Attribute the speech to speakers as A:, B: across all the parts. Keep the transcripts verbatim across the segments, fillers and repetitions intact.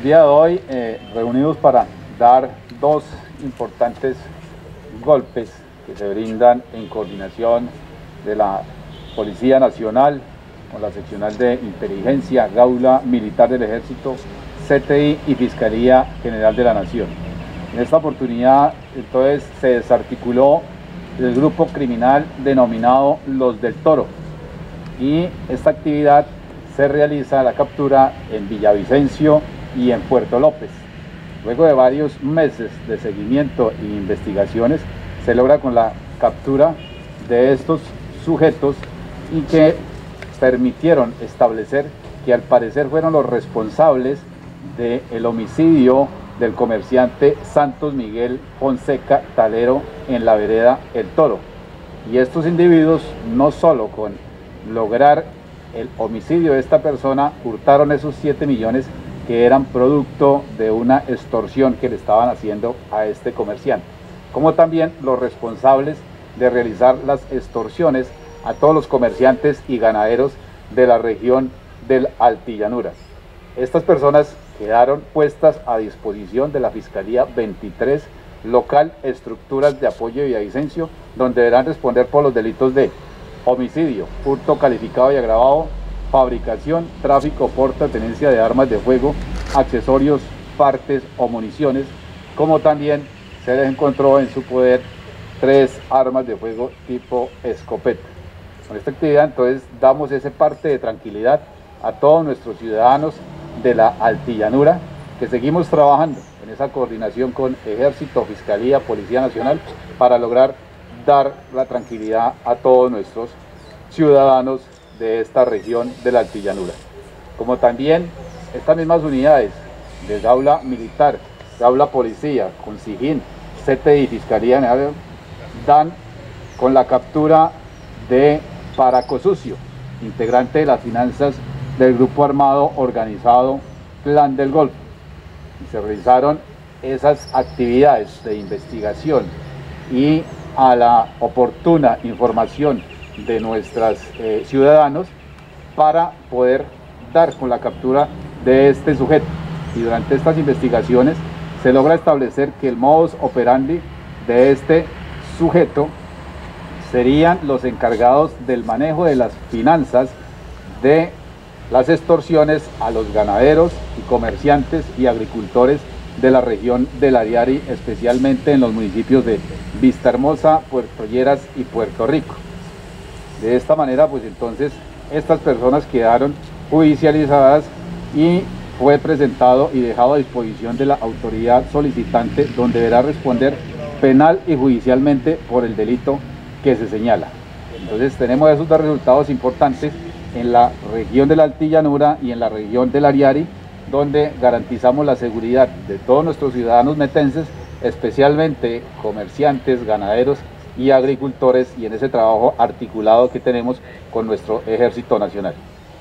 A: El día de hoy eh, reunidos para dar dos importantes golpes que se brindan en coordinación de la Policía Nacional con la Seccional de Inteligencia, Gaula Militar del Ejército, C T I y Fiscalía General de la Nación. En esta oportunidad entonces se desarticuló el grupo criminal denominado Los del Toro, y esta actividad se realiza la captura en Villavicencio y en Puerto López. Luego de varios meses de seguimiento e investigaciones, se logra con la captura de estos sujetos y que permitieron establecer que al parecer fueron los responsables del homicidio del comerciante Santos Miguel Fonseca Talero en la vereda El Toro. Y estos individuos, no solo con lograr el homicidio de esta persona, hurtaron esos siete millones que eran producto de una extorsión que le estaban haciendo a este comerciante, como también los responsables de realizar las extorsiones a todos los comerciantes y ganaderos de la región del Altillanura. Estas personas quedaron puestas a disposición de la Fiscalía veintitrés local, estructuras de apoyo de Villavicencio, donde deberán responder por los delitos de homicidio, hurto calificado y agravado, fabricación, tráfico, porte, tenencia de armas de fuego, accesorios, partes o municiones, como también se les encontró en su poder tres armas de fuego tipo escopeta. Con esta actividad entonces damos ese parte de tranquilidad a todos nuestros ciudadanos de la Altillanura, que seguimos trabajando en esa coordinación con Ejército, Fiscalía, Policía Nacional, para lograr dar la tranquilidad a todos nuestros ciudadanos de esta región de la Altillanura. Como también estas mismas unidades de Gaula Militar, Gaula Policía, con SIGIN, C T I y Fiscalía General dan con la captura de Paraco Sucio, integrante de las finanzas del grupo armado organizado Clan del Golfo. Y se realizaron esas actividades de investigación y a la oportuna información de nuestros eh, ciudadanos para poder dar con la captura de este sujeto. Y durante estas investigaciones se logra establecer que el modus operandi de este sujeto serían los encargados del manejo de las finanzas de las extorsiones a los ganaderos y comerciantes y agricultores de la región del Ariari, especialmente en los municipios de Vistahermosa, Puerto Lleras y Puerto Rico. De esta manera, pues entonces estas personas quedaron judicializadas y fue presentado y dejado a disposición de la autoridad solicitante, donde deberá responder penal y judicialmente por el delito que se señala. Entonces tenemos esos dos resultados importantes en la región de la Altillanura y en la región del Ariari, donde garantizamos la seguridad de todos nuestros ciudadanos metenses, especialmente comerciantes, ganaderos y agricultores, y en ese trabajo articulado que tenemos con nuestro Ejército Nacional.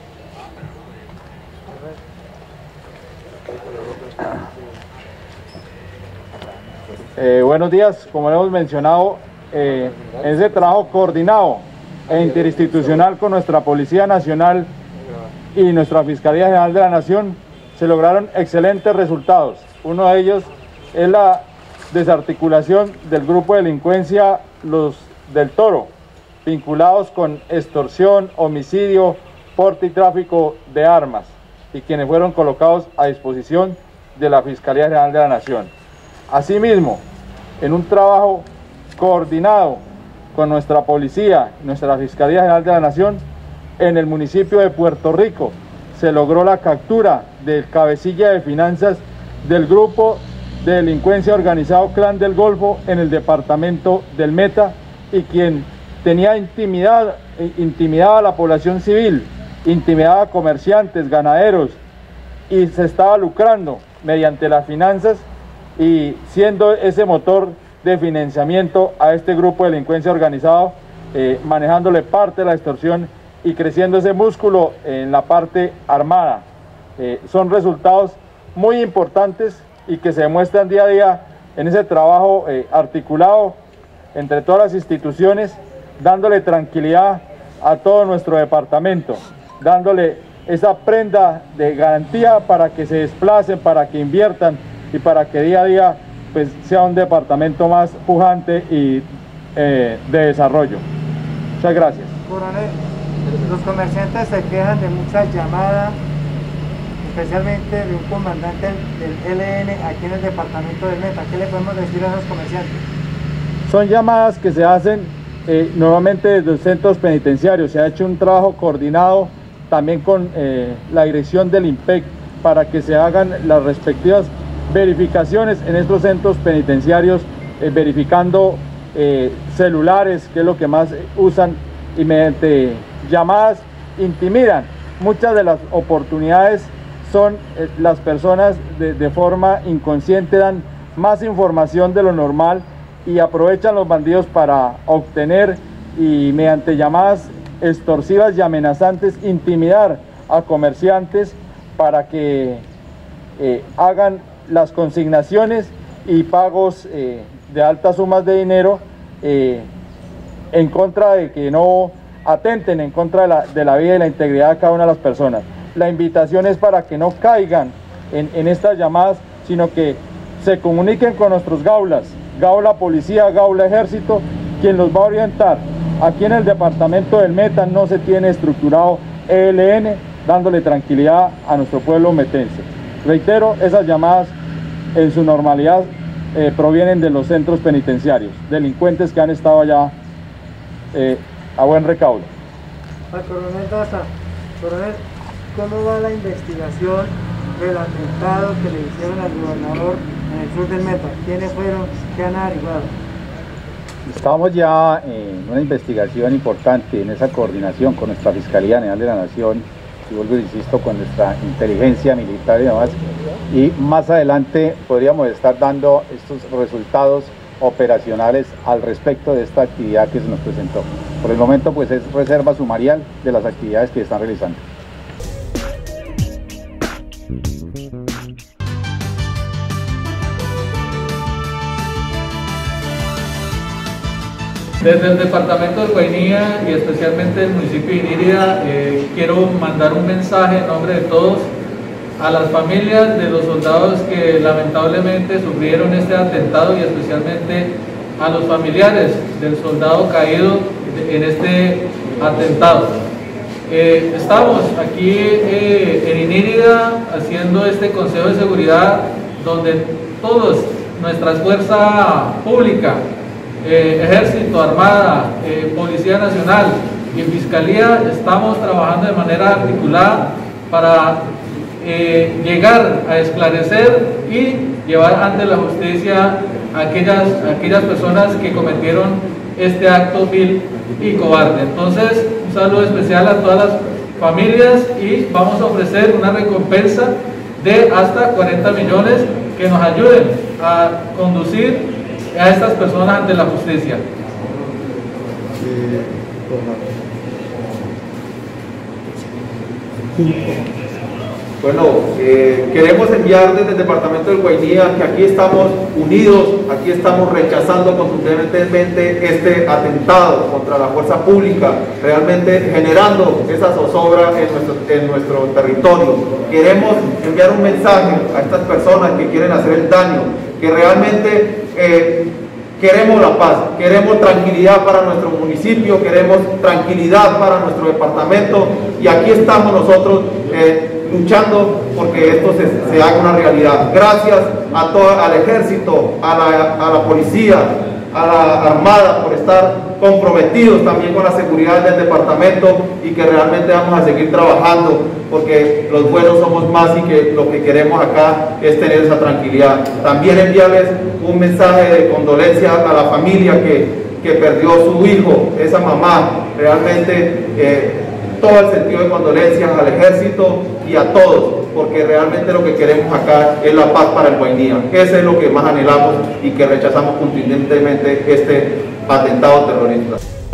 B: Eh, buenos días, como hemos mencionado, eh, en ese trabajo coordinado e interinstitucional con nuestra Policía Nacional y nuestra Fiscalía General de la Nación, se lograron excelentes resultados. Uno de ellos es la desarticulación del grupo de delincuencia Los del Toro, vinculados con extorsión, homicidio, porte y tráfico de armas, y quienes fueron colocados a disposición de la Fiscalía General de la Nación. Asimismo, en un trabajo coordinado con nuestra policía, nuestra Fiscalía General de la Nación, en el municipio de Puerto Rico, se logró la captura del cabecilla de finanzas del grupo de delincuencia organizado Clan del Golfo en el departamento del Meta, y quien tenía intimidad, intimidaba a la población civil, intimidaba a comerciantes, ganaderos, y se estaba lucrando mediante las finanzas y siendo ese motor de financiamiento a este grupo de delincuencia organizado, eh, manejándole parte de la extorsión y creciendo ese músculo en la parte armada. Eh, son resultados muy importantes y que se demuestran día a día en ese trabajo eh, articulado entre todas las instituciones, dándole tranquilidad a todo nuestro departamento, dándole esa prenda de garantía para que se desplacen, para que inviertan y para que día a día pues, sea un departamento más pujante y eh, de desarrollo. Muchas gracias.
C: Coronel, los comerciantes se quejan de muchas llamadas, especialmente de un comandante del L N aquí en el departamento del Meta. ¿Qué le podemos decir a esos comerciantes?
B: Son llamadas que se hacen eh, normalmente desde los centros penitenciarios. Se ha hecho un trabajo coordinado también con eh, la dirección del I N P E C para que se hagan las respectivas verificaciones en estos centros penitenciarios, eh, verificando eh, celulares, que es lo que más usan, y mediante llamadas intimidan. Muchas de las oportunidades son eh, las personas de, de forma inconsciente dan más información de lo normal y aprovechan los bandidos para obtener y mediante llamadas extorsivas y amenazantes intimidar a comerciantes para que eh, hagan las consignaciones y pagos eh, de altas sumas de dinero eh, en contra de que no atenten en contra de la, de la vida y la integridad de cada una de las personas. La invitación es para que no caigan en, en estas llamadas, sino que se comuniquen con nuestros gaulas, gaula policía, gaula ejército, quien los va a orientar. Aquí en el departamento del Meta no se tiene estructurado E L N, dándole tranquilidad a nuestro pueblo metense. Reitero, esas llamadas en su normalidad eh, provienen de los centros penitenciarios, delincuentes que han estado allá eh, a buen recaudo.
C: Al coronel Daza, coronel, ¿cómo va la investigación del atentado que le hicieron al gobernador en el sur del Meta? ¿Quiénes fueron? ¿Qué han averiguado?
A: Estamos ya en una investigación importante en esa coordinación con nuestra Fiscalía General de la Nación, y vuelvo e insisto, con nuestra inteligencia militar y demás, y más adelante podríamos estar dando estos resultados operacionales al respecto de esta actividad que se nos presentó. Por el momento pues es reserva sumarial de las actividades que están realizando.
D: Desde el departamento del Guainía y especialmente el municipio de Inírida, eh, quiero mandar un mensaje en nombre de todos a las familias de los soldados que lamentablemente sufrieron este atentado y especialmente a los familiares del soldado caído en este atentado. Eh, estamos aquí eh, en Inírida haciendo este Consejo de Seguridad donde todos, nuestra fuerza pública, Eh, Ejército, Armada, eh, Policía Nacional y Fiscalía, estamos trabajando de manera articulada para eh, llegar a esclarecer y llevar ante la justicia a aquellas, a aquellas personas que cometieron este acto vil y cobarde. Entonces, un saludo especial a todas las familias y vamos a ofrecer una recompensa de hasta cuarenta millones que nos ayuden a conducir a estas personas ante la justicia.
E: Bueno, eh, queremos enviar desde el departamento del Guainía que aquí estamos unidos, aquí estamos rechazando contundentemente este atentado contra la fuerza pública, realmente generando esa zozobra en nuestro, en nuestro territorio. Queremos enviar un mensaje a estas personas que quieren hacer el daño, que realmente eh, queremos la paz, queremos tranquilidad para nuestro municipio, queremos tranquilidad para nuestro departamento y aquí estamos nosotros eh, luchando porque esto se, se haga una realidad. Gracias a todo, al ejército, a la, a la policía, a la armada por estar comprometidos también con la seguridad del departamento y que realmente vamos a seguir trabajando porque los buenos somos más y que lo que queremos acá es tener esa tranquilidad. También enviarles un mensaje de condolencia a la familia que, que perdió su hijo, esa mamá, realmente eh, todo el sentido de condolencias al ejército y a todos, porque realmente lo que queremos acá es la paz para el Guainía. Eso es lo que más anhelamos y que rechazamos contundentemente este atentado terrorista.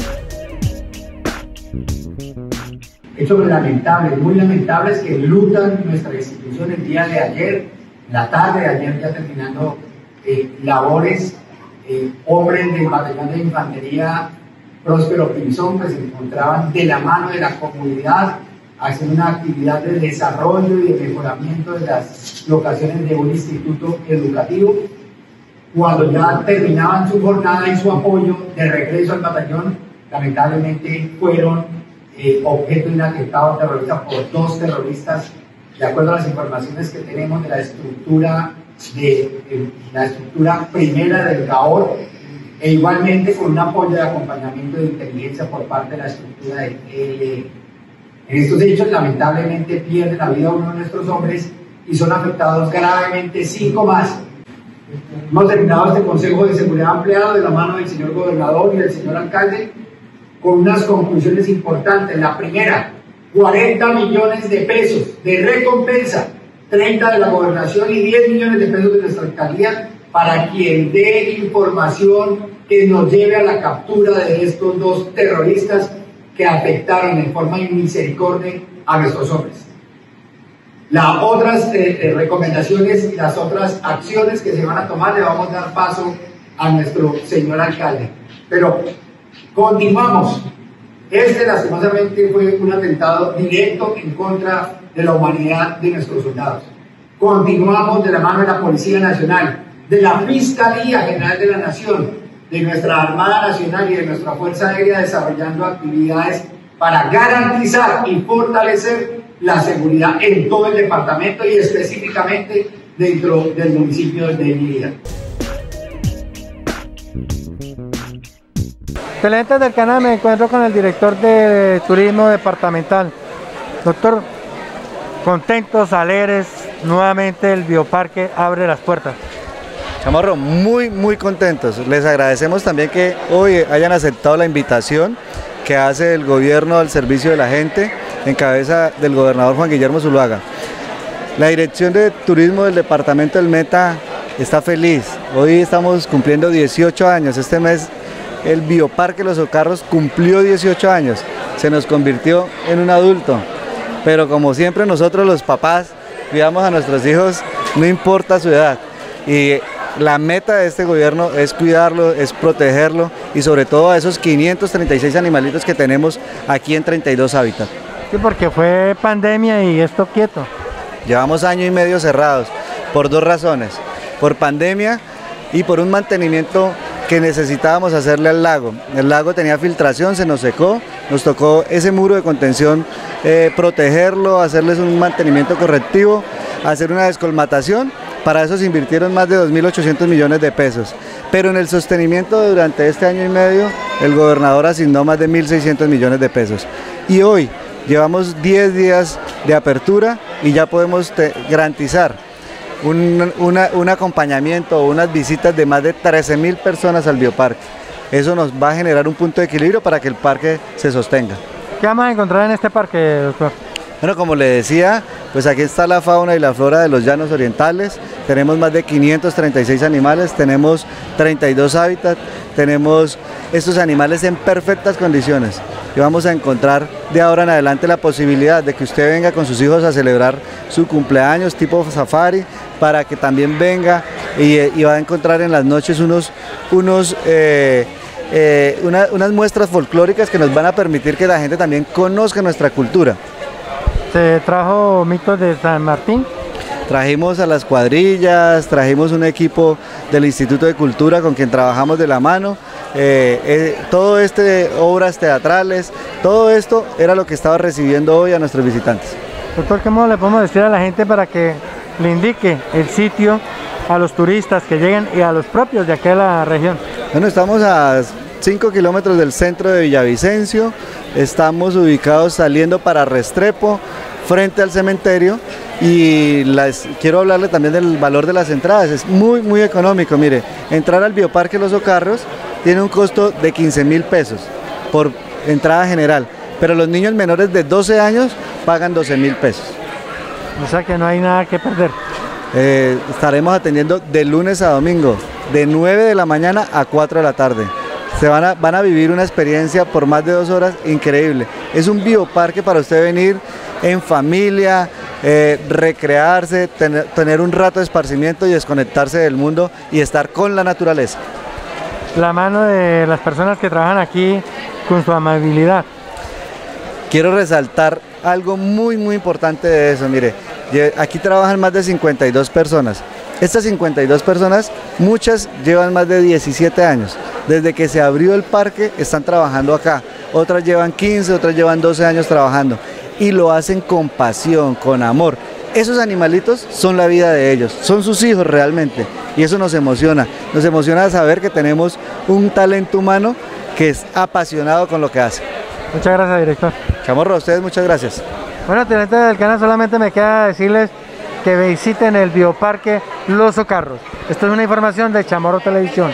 F: Hechos lamentables, muy lamentables que enlutan nuestra institución el día de ayer, la tarde de ayer ya terminando eh, labores, eh, hombres del batallón de infantería Próspero Pinzón que se encontraban de la mano de la comunidad hacer una actividad de desarrollo y de mejoramiento de las locaciones de un instituto educativo. Cuando ya terminaban su jornada y su apoyo de regreso al batallón, lamentablemente fueron eh, objeto de un atentado terrorista por dos terroristas, de acuerdo a las informaciones que tenemos de la estructura, de, de la estructura primera del GAOR, e igualmente con un apoyo de acompañamiento de inteligencia por parte de la estructura del E L N. En estos hechos, lamentablemente, pierde la vida uno de nuestros hombres y son afectados gravemente cinco más. Hemos terminado este Consejo de Seguridad ampliado de la mano del señor gobernador y del señor alcalde con unas conclusiones importantes. La primera, cuarenta millones de pesos de recompensa, treinta de la gobernación y diez millones de pesos de nuestra alcaldía para quien dé información que nos lleve a la captura de estos dos terroristas que afectaron en forma inmisericordia a nuestros hombres. Las otras eh, recomendaciones y las otras acciones que se van a tomar le vamos a dar paso a nuestro señor alcalde. Pero continuamos. Este lastimosamente fue un atentado directo en contra de la humanidad de nuestros soldados. Continuamos de la mano de la Policía Nacional, de la Fiscalía General de la Nación, de nuestra Armada Nacional y de nuestra Fuerza Aérea desarrollando actividades para garantizar y fortalecer la seguridad en todo el departamento y específicamente dentro del municipio de Neiva.
C: Televidentes del canal, me encuentro con el director de Turismo Departamental. Doctor, contentos, alegres, nuevamente el Bioparque abre las puertas.
G: Chamorro, muy muy contentos. Les agradecemos también que hoy hayan aceptado la invitación que hace el gobierno al servicio de la gente en cabeza del gobernador Juan Guillermo Zuluaga. La Dirección de Turismo del Departamento del Meta está feliz. Hoy estamos cumpliendo dieciocho años. Este mes el Bioparque Los Socarros cumplió dieciocho años. Se nos convirtió en un adulto. Pero como siempre nosotros los papás cuidamos a nuestros hijos, no importa su edad. Y la meta de este gobierno es cuidarlo, es protegerlo y sobre todo a esos quinientos treinta y seis animalitos que tenemos aquí en treinta y dos hábitats.
C: Sí, porque fue pandemia y esto quieto.
G: Llevamos año y medio cerrados por dos razones, por pandemia y por un mantenimiento que necesitábamos hacerle al lago. El lago tenía filtración, se nos secó, nos tocó ese muro de contención, eh, protegerlo, hacerles un mantenimiento correctivo, hacer una descolmatación. Para eso se invirtieron más de dos mil ochocientos millones de pesos, pero en el sostenimiento durante este año y medio el gobernador asignó más de mil seiscientos millones de pesos. Y hoy llevamos diez días de apertura y ya podemos garantizar un, una, un acompañamiento o unas visitas de más de trece mil personas al Bioparque. Eso nos va a generar un punto de equilibrio para que el parque se sostenga.
C: ¿Qué vamos a encontrar en este parque, doctor?
G: Bueno, como le decía, pues aquí está la fauna y la flora de los llanos orientales. Tenemos más de quinientos treinta y seis animales, tenemos treinta y dos hábitats, tenemos estos animales en perfectas condiciones. Y vamos a encontrar de ahora en adelante la posibilidad de que usted venga con sus hijos a celebrar su cumpleaños tipo safari, para que también venga y, y va a encontrar en las noches unos, unos eh, eh, una, unas muestras folclóricas que nos van a permitir que la gente también conozca nuestra cultura.
C: ¿Se trajo mitos de San Martín?
G: Trajimos a las cuadrillas, trajimos un equipo del Instituto de Cultura con quien trabajamos de la mano, eh, eh, todo este, obras teatrales, todo esto era lo que estaba recibiendo hoy a nuestros visitantes.
C: Doctor, ¿qué modo le podemos decir a la gente para que le indique el sitio a los turistas que lleguen y a los propios de aquí de la región?
G: Bueno, estamos a cinco kilómetros del centro de Villavicencio, estamos ubicados saliendo para Restrepo, frente al cementerio, y las, quiero hablarle también del valor de las entradas. Es muy muy económico. Mire, entrar al Bioparque Los Socarros tiene un costo de quince mil pesos por entrada general, pero los niños menores de doce años pagan doce mil pesos.
C: O sea que no hay nada que perder.
G: Eh, estaremos atendiendo de lunes a domingo, de nueve de la mañana a cuatro de la tarde. Se van a, van a vivir una experiencia por más de dos horas increíble. Es un bioparque para usted venir en familia, eh, recrearse, tener, tener un rato de esparcimiento y desconectarse del mundo y estar con la naturaleza.
C: La mano de las personas que trabajan aquí con su amabilidad.
G: Quiero resaltar algo muy muy importante de eso. Mire, aquí trabajan más de cincuenta y dos personas. Estas cincuenta y dos personas, muchas llevan más de diecisiete años. Desde que se abrió el parque están trabajando acá. Otras llevan quince, otras llevan doce años trabajando. Y lo hacen con pasión, con amor. Esos animalitos son la vida de ellos, son sus hijos realmente. Y eso nos emociona. Nos emociona saber que tenemos un talento humano que es apasionado con lo que hace.
C: Muchas gracias, director.
G: Chamorro, a ustedes muchas gracias.
C: Bueno, teniente del canal, solamente me queda decirles que visiten el bioparque Los Socarros. Esto es una información de Chamorro Televisión.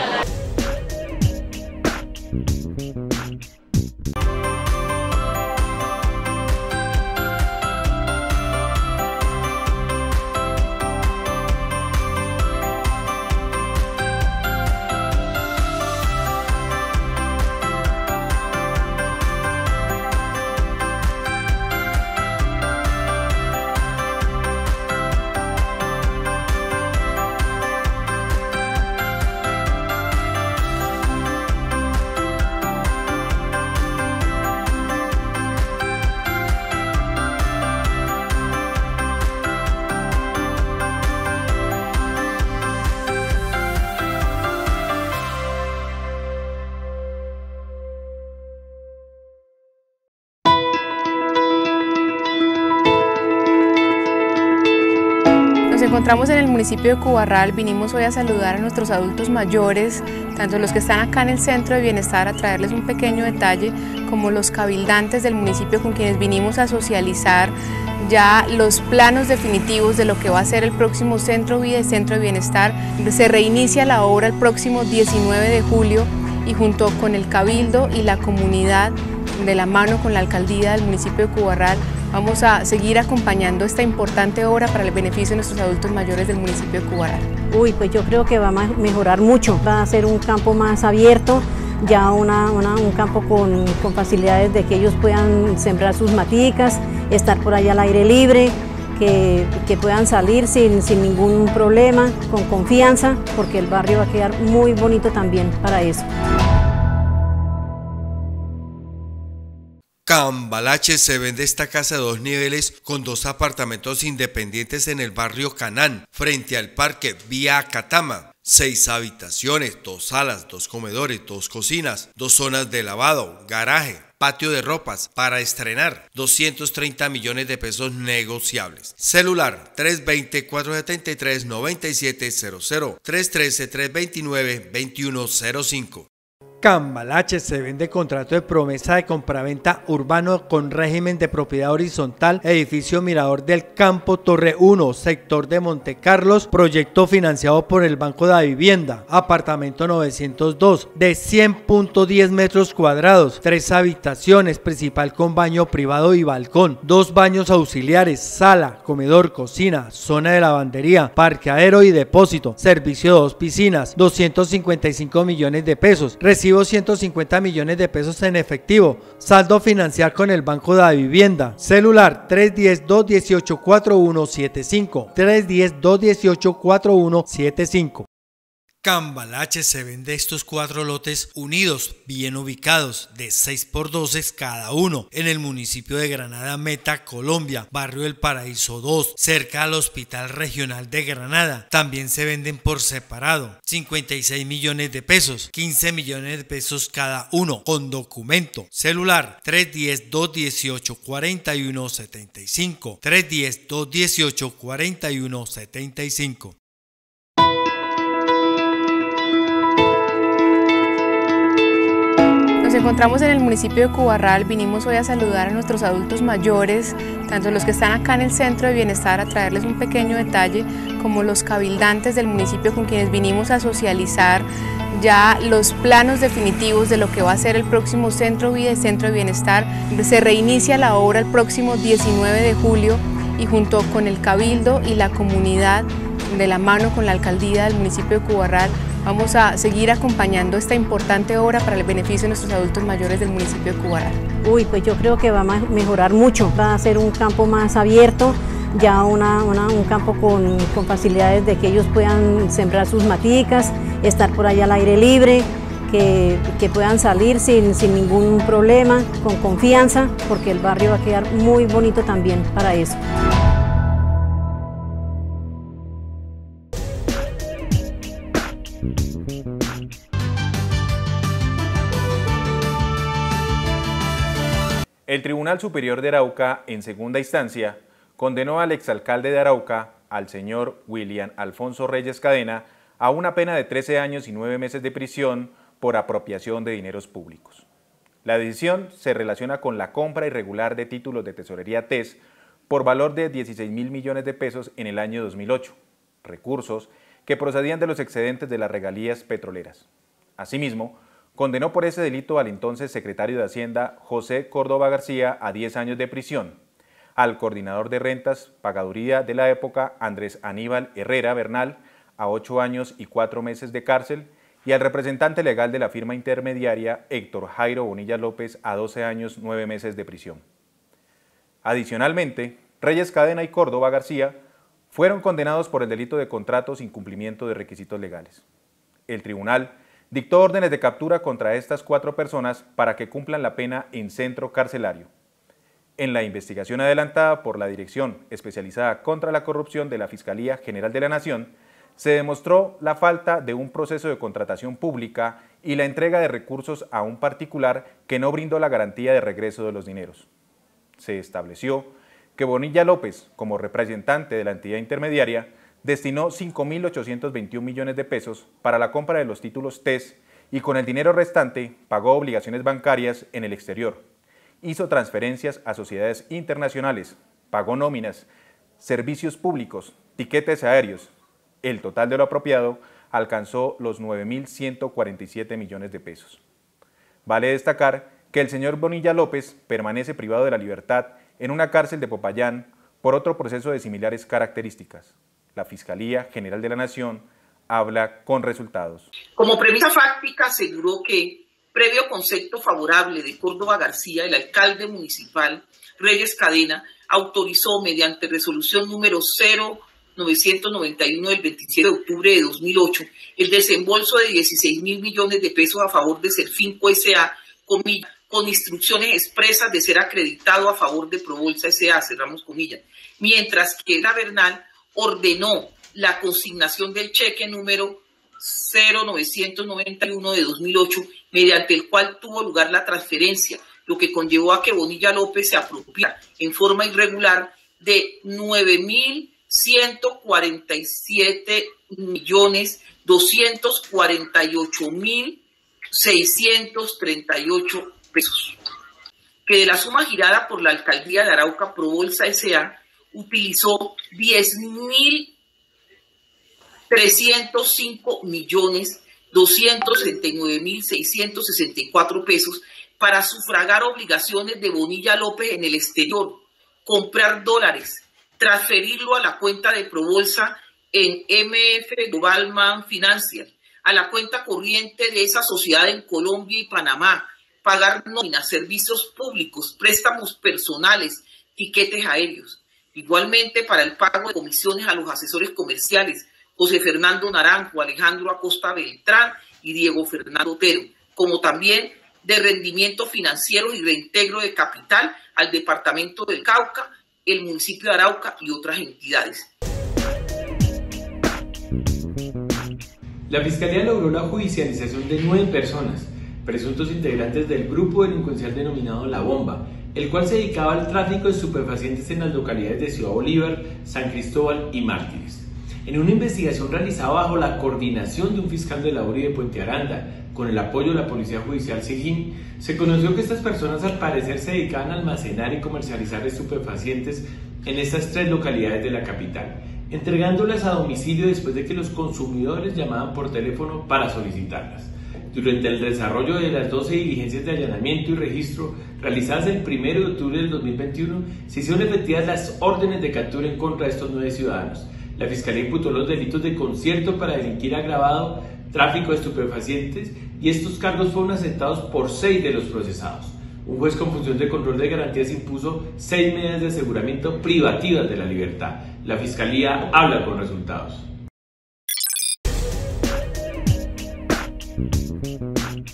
H: Nos encontramos en el municipio de Cubarral. Vinimos hoy a saludar a nuestros adultos mayores, tanto los que están acá en el Centro de Bienestar, a traerles un pequeño detalle, como los cabildantes del municipio con quienes vinimos a socializar ya los planos definitivos de lo que va a ser el próximo Centro Vida y Centro de Bienestar. Se reinicia la obra el próximo diecinueve de julio y junto con el Cabildo y la comunidad, de la mano con la alcaldía del municipio de Cubarral, vamos a seguir acompañando esta importante obra para el beneficio de nuestros adultos mayores del municipio de Cubarral.
I: Uy, pues yo creo que va a mejorar mucho, va a ser un campo más abierto, ya una, una, un campo con, con facilidades de que ellos puedan sembrar sus maticas, estar por allá al aire libre, que, que puedan salir sin, sin ningún problema, con confianza, porque el barrio va a quedar muy bonito también para eso.
J: Cambalache se vende esta casa de dos niveles con dos apartamentos independientes en el barrio Canán, frente al parque Vía Catama. Seis habitaciones, dos salas, dos comedores, dos cocinas, dos zonas de lavado, garaje, patio de ropas para estrenar, doscientos treinta millones de pesos negociables. Celular tres dos cero, cuatro siete tres, nueve siete cero cero, tres uno tres, tres dos nueve, dos uno cero cinco.
K: Cambalache se vende contrato de promesa de compraventa urbano con régimen de propiedad horizontal, edificio Mirador del Campo, Torre uno, sector de Montecarlos, proyecto financiado por el Banco de la Vivienda, apartamento novecientos dos, de cien punto diez metros cuadrados, tres habitaciones, principal con baño privado y balcón, dos baños auxiliares, sala, comedor, cocina, zona de lavandería, parqueadero y depósito, servicio de dos piscinas, doscientos cincuenta y cinco millones de pesos, recibe ciento cincuenta millones de pesos en efectivo, saldo financiar con el Banco de la Vivienda. Celular tres uno cero, dos uno ocho, cuatro uno siete cinco, tres uno cero, dos uno ocho, cuatro uno siete cinco. Cambalache se vende estos cuatro lotes unidos, bien ubicados, de seis por doce cada uno, en el municipio de Granada Meta, Colombia, barrio del Paraíso dos, cerca al Hospital Regional de Granada. También se venden por separado, cincuenta y seis millones de pesos, quince millones de pesos cada uno, con documento. Celular tres uno cero, dos uno ocho, cuatro uno siete cinco, tres uno cero, dos uno ocho, cuatro uno siete cinco.
H: Nos encontramos en el municipio de Cubarral. Vinimos hoy a saludar a nuestros adultos mayores, tanto los que están acá en el Centro de Bienestar, a traerles un pequeño detalle, como los cabildantes del municipio con quienes vinimos a socializar ya los planos definitivos de lo que va a ser el próximo Centro Vida y Centro de Bienestar. Se reinicia la obra el próximo diecinueve de julio y junto con el Cabildo y la comunidad, de la mano con la alcaldía del municipio de Cubarral, vamos a seguir acompañando esta importante obra para el beneficio de nuestros adultos mayores del municipio de Cubarral.
I: Uy, pues yo creo que va a mejorar mucho, va a ser un campo más abierto, ya una, una, un campo con, con facilidades de que ellos puedan sembrar sus maticas, estar por allá al aire libre, que, que puedan salir sin, sin ningún problema, con confianza, porque el barrio va a quedar muy bonito también para eso.
L: El Tribunal Superior de Arauca, en segunda instancia, condenó al exalcalde de Arauca, al señor William Alfonso Reyes Cadena, a una pena de trece años y nueve meses de prisión por apropiación de dineros públicos. La decisión se relaciona con la compra irregular de títulos de tesorería T E S por valor de dieciséis mil millones de pesos en el año dos mil ocho, recursos que procedían de los excedentes de las regalías petroleras. Asimismo, condenó por ese delito al entonces secretario de Hacienda, José Córdoba García, a diez años de prisión, al coordinador de rentas, pagaduría de la época, Andrés Aníbal Herrera Bernal, a ocho años y cuatro meses de cárcel, y al representante legal de la firma intermediaria, Héctor Jairo Bonilla López, a doce años, nueve meses de prisión. Adicionalmente, Reyes Cadena y Córdoba García fueron condenados por el delito de contrato sin cumplimiento de requisitos legales. El tribunal dictó órdenes de captura contra estas cuatro personas para que cumplan la pena en centro carcelario. En la investigación adelantada por la Dirección Especializada contra la Corrupción de la Fiscalía General de la Nación, se demostró la falta de un proceso de contratación pública y la entrega de recursos a un particular que no brindó la garantía de regreso de los dineros. Se estableció que Bonilla López, como representante de la entidad intermediaria, destinó cinco mil ochocientos veintiún millones de pesos para la compra de los títulos T E S y con el dinero restante pagó obligaciones bancarias en el exterior, hizo transferencias a sociedades internacionales, pagó nóminas, servicios públicos, tiquetes aéreos. El total de lo apropiado alcanzó los nueve mil ciento cuarenta y siete millones de pesos. Vale destacar que el señor Bonilla López permanece privado de la libertad en una cárcel de Popayán por otro proceso de similares características. La Fiscalía General de la Nación habla con resultados.
M: Como premisa fáctica aseguró que, previo concepto favorable de Córdoba García, el alcalde municipal Reyes Cadena autorizó mediante resolución número cero novecientos noventa y uno del veintisiete de octubre de dos mil ocho el desembolso de dieciséis mil millones de pesos a favor de Serfinco S A, comillas, con instrucciones expresas de ser acreditado a favor de Probolsa S A, cerramos comillas, mientras que la Bernal ordenó la consignación del cheque número cero novecientos noventa y uno de dos mil ocho, mediante el cual tuvo lugar la transferencia, lo que conllevó a que Bonilla López se apropiara en forma irregular de nueve mil ciento cuarenta y siete millones doscientos cuarenta y ocho mil seiscientos treinta y ocho pesos, que de la suma girada por la alcaldía de Arauca Probolsa S A utilizó diez mil trescientos cinco millones doscientos sesenta y nueve mil seiscientos sesenta y cuatro pesos para sufragar obligaciones de Bonilla López en el exterior, comprar dólares, transferirlo a la cuenta de Probolsa en M F Globalman Financial, a la cuenta corriente de esa sociedad en Colombia y Panamá, pagar nóminas, servicios públicos, préstamos personales, tiquetes aéreos. Igualmente para el pago de comisiones a los asesores comerciales, José Fernando Naranjo, Alejandro Acosta Beltrán y Diego Fernando Otero, como también de rendimientos financieros y reintegro de capital al departamento del Cauca, el municipio de Arauca y otras entidades.
N: La Fiscalía logró la judicialización de nueve personas, presuntos integrantes del grupo delincuencial denominado La Bomba, el cual se dedicaba al tráfico de estupefacientes en las localidades de Ciudad Bolívar, San Cristóbal y Mártires. En una investigación realizada bajo la coordinación de un fiscal de la U R I de Puente Aranda, con el apoyo de la Policía Judicial Sijín, se conoció que estas personas al parecer se dedicaban a almacenar y comercializar estupefacientes en estas tres localidades de la capital, entregándolas a domicilio después de que los consumidores llamaban por teléfono para solicitarlas. Durante el desarrollo de las doce diligencias de allanamiento y registro realizadas el primero de octubre del dos mil veintiuno, se hicieron efectivas las órdenes de captura en contra de estos nueve ciudadanos. La Fiscalía imputó los delitos de concierto para delinquir agravado, tráfico de estupefacientes, y estos cargos fueron aceptados por seis de los procesados. Un juez con función de control de garantías impuso seis medidas de aseguramiento privativas de la libertad. La Fiscalía habla con resultados.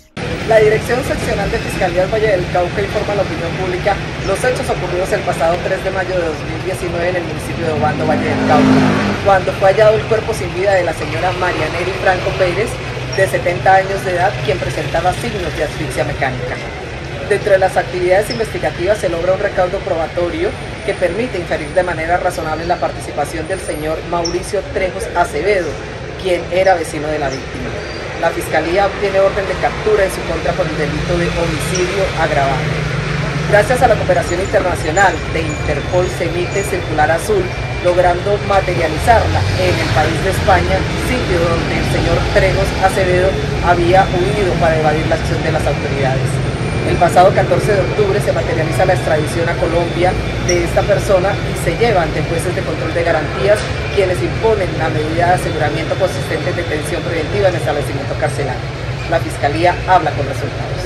O: La Dirección Seccional de Fiscalía del Valle del Cauca informa a la opinión pública los hechos ocurridos el pasado tres de mayo de dos mil diecinueve en el municipio de Obando, Valle del Cauca, cuando fue hallado el cuerpo sin vida de la señora María Neri Franco Pérez, de setenta años de edad, quien presentaba signos de asfixia mecánica. Dentro de las actividades investigativas se logra un recaudo probatorio que permite inferir de manera razonable la participación del señor Mauricio Trejos Acevedo, quien era vecino de la víctima. La Fiscalía obtiene orden de captura en su contra por el delito de homicidio agravado. Gracias a la cooperación internacional de Interpol se emite circular azul, logrando materializarla en el país de España, sitio donde el señor Trejos Acevedo había huido para evadir la acción de las autoridades. El pasado catorce de octubre se materializa la extradición a Colombia de esta persona y se lleva ante jueces de control de garantías, quienes imponen la medida de aseguramiento consistente de detención preventiva en establecimiento carcelario. La Fiscalía habla con resultados.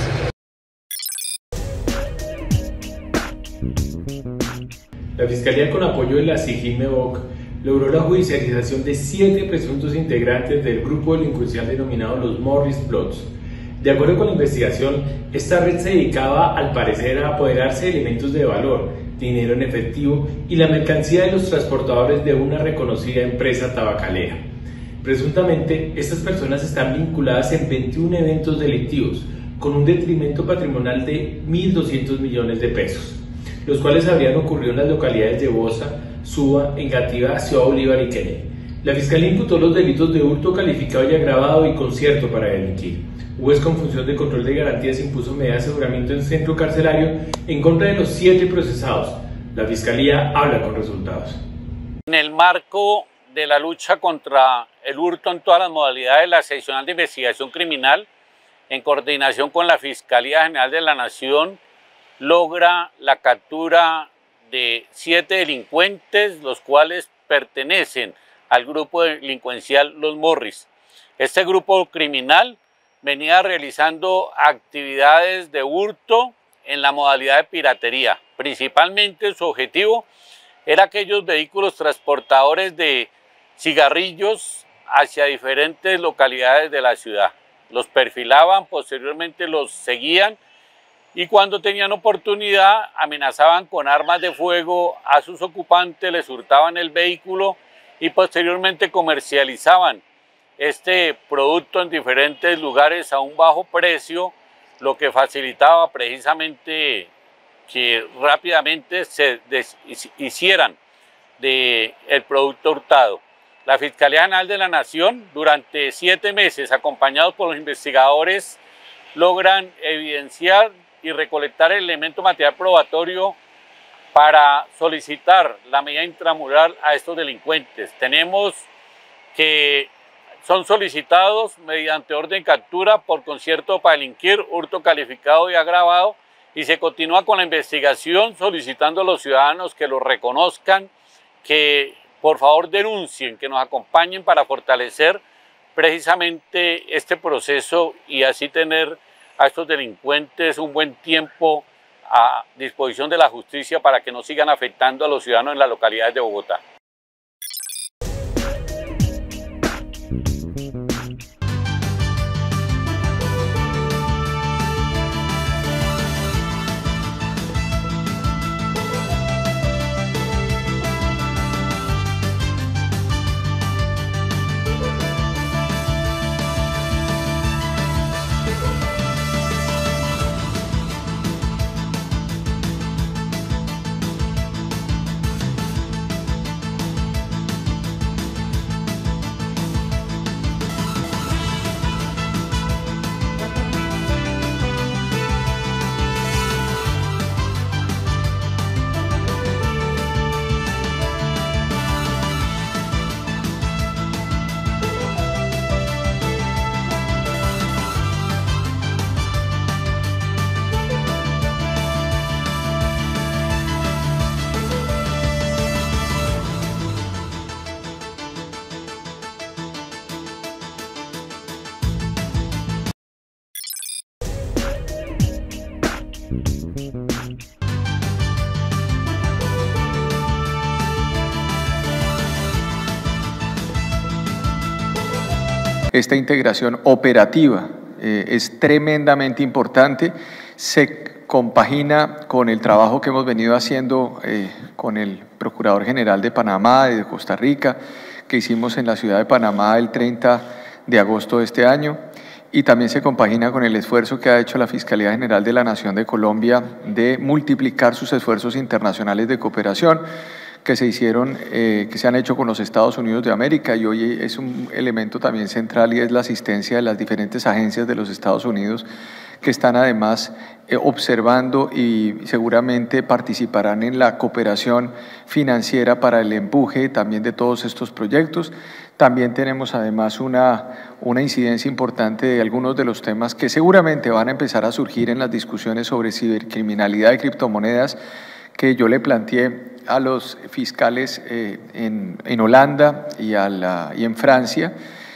N: La Fiscalía, con apoyo de la SIGIN-MEVOC, logró la judicialización de siete presuntos integrantes del grupo delincuencial denominado los Morris Bloods. De acuerdo con la investigación, esta red se dedicaba al parecer a apoderarse de elementos de valor, dinero en efectivo y la mercancía de los transportadores de una reconocida empresa tabacalera. Presuntamente, estas personas están vinculadas en veintiún eventos delictivos, con un detrimento patrimonial de mil doscientos millones de pesos, los cuales habrían ocurrido en las localidades de Bosa, Suba, Engativá, Ciudad Bolívar y Kennedy. La Fiscalía imputó los delitos de hurto calificado y agravado y concierto para delinquir. Juez con función de control de garantías impuso medida de aseguramiento en centro carcelario en contra de los siete procesados. La Fiscalía habla con resultados.
P: En el marco de la lucha contra el hurto en todas las modalidades, la Seccional de Investigación Criminal, en coordinación con la Fiscalía General de la Nación, logra la captura de siete delincuentes, los cuales pertenecen al grupo delincuencial Los Morris. Este grupo criminal venía realizando actividades de hurto en la modalidad de piratería. Principalmente su objetivo era aquellos vehículos transportadores de cigarrillos hacia diferentes localidades de la ciudad. Los perfilaban, posteriormente los seguían y cuando tenían oportunidad amenazaban con armas de fuego a sus ocupantes, les hurtaban el vehículo y posteriormente comercializaban este producto en diferentes lugares a un bajo precio, lo que facilitaba precisamente que rápidamente se hicieran del producto hurtado. La Fiscalía General de la Nación, durante siete meses, acompañados por los investigadores, logran evidenciar y recolectar el elemento material probatorio para solicitar la medida intramural a estos delincuentes. Tenemos que son solicitados mediante orden de captura por concierto para delinquir, hurto calificado y agravado, y se continúa con la investigación solicitando a los ciudadanos que los reconozcan, que por favor denuncien, que nos acompañen para fortalecer precisamente este proceso y así tener a estos delincuentes un buen tiempo a disposición de la justicia para que no sigan afectando a los ciudadanos en las localidades de Bogotá.
Q: Esta integración operativa eh, es tremendamente importante, se compagina con el trabajo que hemos venido haciendo eh, con el Procurador General de Panamá y de Costa Rica, que hicimos en la ciudad de Panamá el treinta de agosto de este año, y también se compagina con el esfuerzo que ha hecho la Fiscalía General de la Nación de Colombia de multiplicar sus esfuerzos internacionales de cooperación que se hicieron, eh, que se han hecho con los Estados Unidos de América, y hoy es un elemento también central y es la asistencia de las diferentes agencias de los Estados Unidos que están además eh, observando y seguramente participarán en la cooperación financiera para el empuje también de todos estos proyectos. También tenemos además una, una incidencia importante de algunos de los temas que seguramente van a empezar a surgir en las discusiones sobre cibercriminalidad y criptomonedas que yo le planteé a los fiscales eh, en, en Holanda y, a la, y en Francia,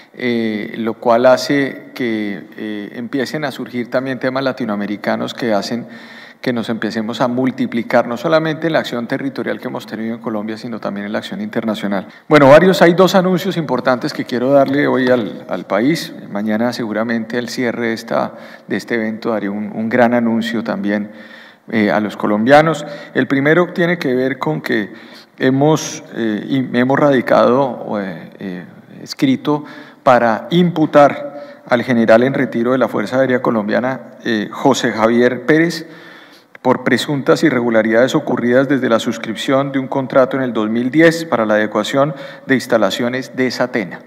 Q: eh, lo cual hace que eh, empiecen a surgir también temas latinoamericanos que hacen que nos empecemos a multiplicar, no solamente en la acción territorial que hemos tenido en Colombia, sino también en la acción internacional. Bueno, varios, hay dos anuncios importantes que quiero darle hoy al, al país. Mañana seguramente al cierre de, esta, de este evento daré un, un gran anuncio también eh, a los colombianos. El primero tiene que ver con que hemos, eh, hemos radicado, eh, eh, escrito para imputar al general en retiro de la Fuerza Aérea Colombiana, eh, José Javier Pérez, por presuntas irregularidades ocurridas desde la suscripción de un contrato en el dos mil diez para la adecuación de instalaciones de Satena.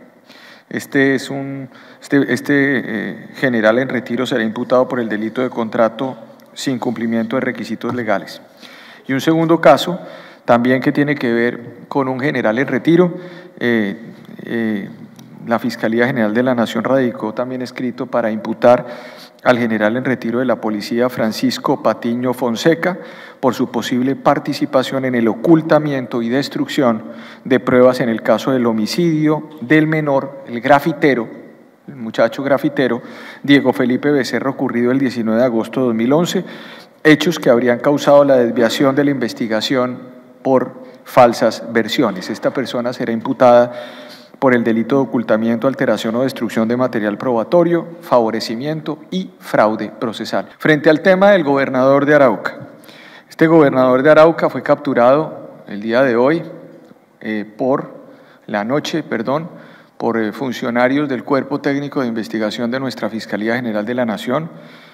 Q: Este, es un, este, este eh, general en retiro será imputado por el delito de contrato sin cumplimiento de requisitos legales. Y un segundo caso, también que tiene que ver con un general en retiro, eh, eh, la Fiscalía General de la Nación radicó también escrito para imputar al general en retiro de la policía Francisco Patiño Fonseca por su posible participación en el ocultamiento y destrucción de pruebas en el caso del homicidio del menor, el grafitero, el muchacho grafitero, Diego Felipe Becerra, ocurrido el diecinueve de agosto de dos mil once, hechos que habrían causado la desviación de la investigación por falsas versiones. Esta persona será imputada por el delito de ocultamiento, alteración o destrucción de material probatorio, favorecimiento y fraude procesal. Frente al tema del gobernador de Arauca, este gobernador de Arauca fue capturado el día de hoy, eh, por la noche, perdón, por eh, funcionarios del Cuerpo Técnico de Investigación de nuestra Fiscalía General de la Nación.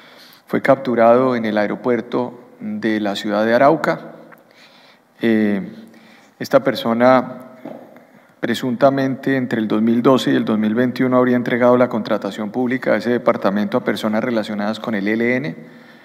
Q: Fue capturado en el aeropuerto de la ciudad de Arauca. Eh, esta persona presuntamente entre el dos mil doce y el dos mil veintiuno habría entregado la contratación pública de ese departamento a personas relacionadas con el E L N.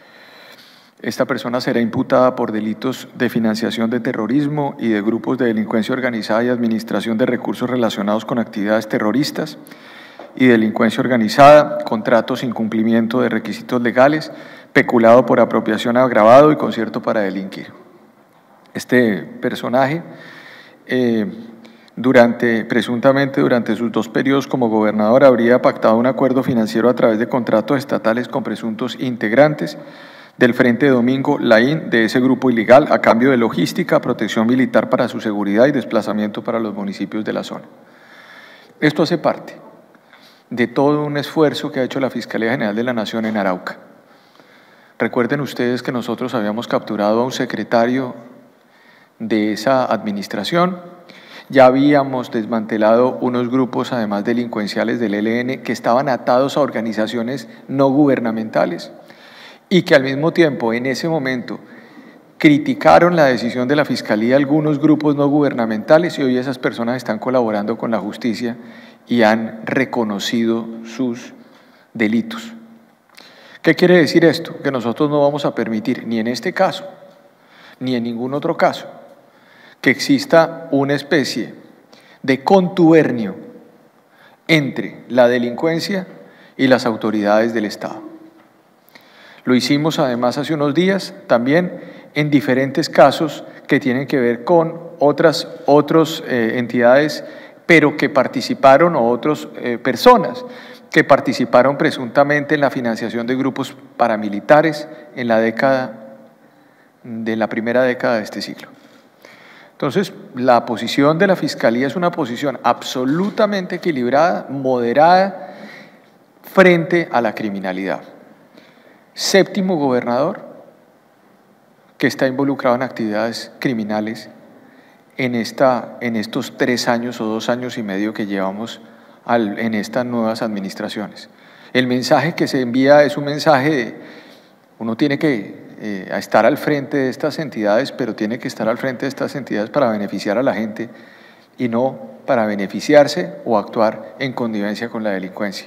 Q: Esta persona será imputada por delitos de financiación de terrorismo y de grupos de delincuencia organizada y administración de recursos relacionados con actividades terroristas y delincuencia organizada, contratos sin cumplimiento de requisitos legales, peculado por apropiación agravado y concierto para delinquir. Este personaje eh, Durante, presuntamente durante sus dos periodos como gobernador habría pactado un acuerdo financiero a través de contratos estatales con presuntos integrantes del Frente Domingo Laín de ese grupo ilegal a cambio de logística, protección militar para su seguridad y desplazamiento para los municipios de la zona. Esto hace parte de todo un esfuerzo que ha hecho la Fiscalía General de la Nación en Arauca. Recuerden ustedes que nosotros habíamos capturado a un secretario de esa administración. Ya habíamos desmantelado unos grupos, además delincuenciales del E L N, que estaban atados a organizaciones no gubernamentales y que al mismo tiempo, en ese momento, criticaron la decisión de la Fiscalía algunos grupos no gubernamentales y hoy esas personas están colaborando con la justicia y han reconocido sus delitos. ¿Qué quiere decir esto? Que nosotros no vamos a permitir, ni en este caso, ni en ningún otro caso, que exista una especie de contubernio entre la delincuencia y las autoridades del Estado. Lo hicimos además hace unos días también en diferentes casos que tienen que ver con otras otros, eh, entidades, pero que participaron, o otras eh, personas que participaron presuntamente en la financiación de grupos paramilitares en la década, de la primera década de este siglo. Entonces, la posición de la Fiscalía es una posición absolutamente equilibrada, moderada, frente a la criminalidad. Séptimo gobernador que está involucrado en actividades criminales en, esta, en estos tres años o dos años y medio que llevamos al, en estas nuevas administraciones. El mensaje que se envía es un mensaje de, uno tiene que eh, estar al frente de estas entidades, pero tiene que estar al frente de estas entidades para beneficiar a la gente y no para beneficiarse o actuar en connivencia con la delincuencia.